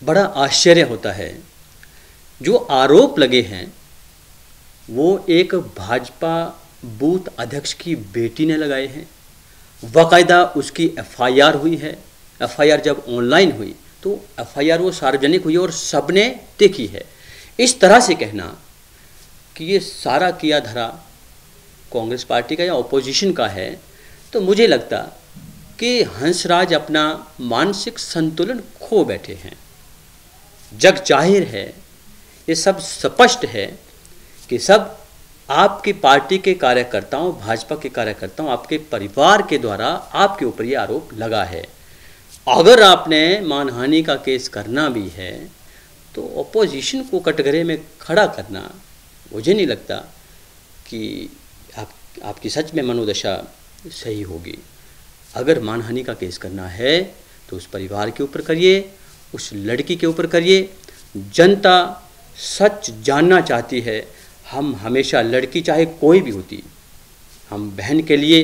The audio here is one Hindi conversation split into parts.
बड़ा आश्चर्य होता है। जो आरोप लगे हैं वो एक भाजपा बूथ अध्यक्ष की बेटी ने लगाए हैं। बाकायदा उसकी एफआईआर हुई है। एफआईआर जब ऑनलाइन हुई तो एफआईआर वो सार्वजनिक हुई और सबने देखी है। इस तरह से कहना कि ये सारा किया धरा कांग्रेस पार्टी का या ऑपोजिशन का है, तो मुझे लगता कि हंसराज अपना मानसिक संतुलन खो बैठे हैं। जग जाहिर है, ये सब स्पष्ट है कि सब आपकी पार्टी के कार्यकर्ताओं, भाजपा के कार्यकर्ताओं, आपके परिवार के द्वारा आपके ऊपर ये आरोप लगा है। अगर आपने मानहानि का केस करना भी है तो ऑपोजिशन को कटघरे में खड़ा करना, मुझे नहीं लगता कि आपकी सच में मनोदशा सही होगी। अगर मानहानि का केस करना है तो उस परिवार के ऊपर करिए, उस लड़की के ऊपर करिए। जनता सच जानना चाहती है। हम हमेशा, लड़की चाहे कोई भी होती, हम बहन के लिए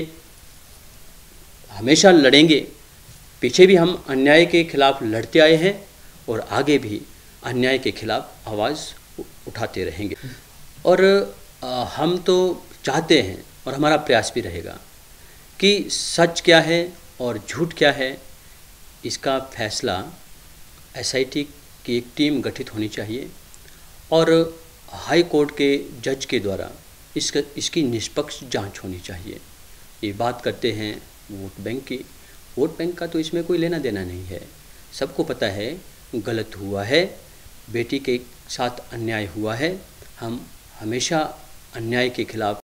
हमेशा लड़ेंगे। पीछे भी हम अन्याय के खिलाफ लड़ते आए हैं और आगे भी अन्याय के खिलाफ आवाज़ उठाते रहेंगे। और हम तो चाहते हैं और हमारा प्रयास भी रहेगा कि सच क्या है और झूठ क्या है, इसका फैसला एसआईटी की एक टीम गठित होनी चाहिए और हाई कोर्ट के जज के द्वारा इसकी निष्पक्ष जांच होनी चाहिए। ये बात करते हैं वोट बैंक की। वोट बैंक का तो इसमें कोई लेना देना नहीं है। सबको पता है गलत हुआ है, बेटी के साथ अन्याय हुआ है। हम हमेशा अन्याय के खिलाफ